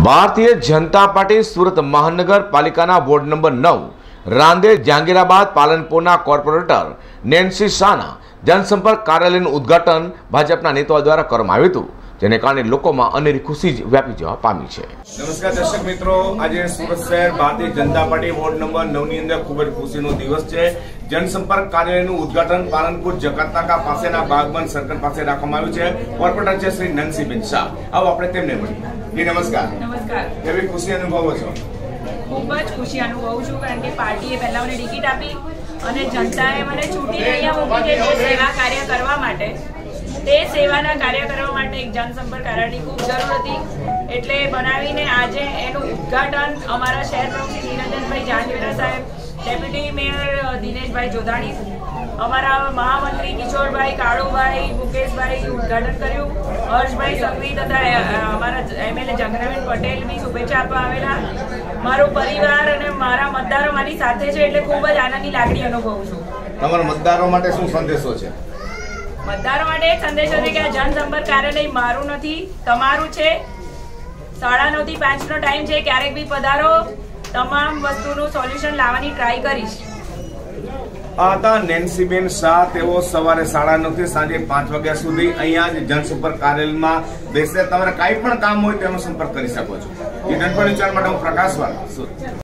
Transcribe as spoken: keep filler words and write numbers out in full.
Bharatiya Janata party Surat મહાનગરપાલિકાના ward number નવ રાંદેર જહાંગીરાબાદ પાલનપુરના કોર્પોરેટર નેન્સી શાહના જનસંપર્ક કાર્યાલયનું ઉદ્ઘાટન ભાજપના નેતાઓ દ્વારા કરવામાં આવ્યું હતું, જેને કારણે લોકોમાં અનેરી ખુશી વ્યાપી જવા પામી છે। નમસ્કાર દર્શક મિત્રો, આજે સુરત શહેર Bharatiya Janata party ward number નવ ની અંદર ખૂબ જ ખુશીનો દિવસ છે। જનસંપર્ક કાર્યાલયનું ઉદ્ઘાટન પાલનપુર જકાતનાકા પાસેના બાગબન સર્કલ પાસે રાખવામાં આવ્યું છે। કોર્પોરેટર છે શ્રી નનસીબેન શાહ। આવો આપણે તેમને મળીએ। જી નમસ્કાર। નમસ્કાર। કેવી ખુશી અનુભવો છો? ખૂબ જ ખુશી અનુભવું છું, કારણ કે પાર્ટીએ પહેલા મને ટિકિટ આપી અને જનતાએ મને ચૂંટીને અહીંયા મૂકી દીધી સેવા કાર્ય કરવા માટે। તે સેવાના કાર્ય કરવા માટે એક જનસંપર્ક કાર્યાલયની ખૂબ જરૂર હતી, એટલે બનાવીને આજે એનું ઉદ્ઘાટન અમારા શહેર પ્રમુખ શ્રી નિરંજનભાઈ જાંજવેરા સાહેબ, ડેપ્યુટી મેયર દિનેશભાઈ જોધાણી, અમારા મહામંત્રી કિશોરભાઈ, કાળુભાઈ, મુકેશભાઈ ઉદ્ઘાટન કર્યું। હર્ષભાઈ સંઘવી તથા અમારા એમએલએ જગનાબેન પટેલ બી શુભેચ્છા આપવા આવેલા। મારો પરિવાર અને મારા મતદારો મારી સાથે છે, એટલે ખૂબ જ આનંદની લાગણી અનુભવું છું। તમારા મતદારો માટે શું સંદેશો છે? મતદારો માટે એક સંદેશો છે કે આ જનસંપર્ક કાર્યાલય મારું નથી, તમારું છે। સાડા નવ થી પાંચ નો ટાઈમ છે, ક્યારેક બી પધારો, તમામ વસ્તુનું સોલ્યુશન લાવવાની ટ્રાય કરીશ। આ હતા નેન્સીબેન શાહ। તેઓ સવારે સાડા નવ થી સાંજે પાંચ વાગ્યા સુધી અહીંયા જ જનસંપર્ક કાર્યાલયમાં બેસે। તમારે કાંઈ પણ કામ હોય તેનો સંપર્ક કરી શકો છો। એ નનપણ વિચાર માટે હું પ્રકાશવાળા।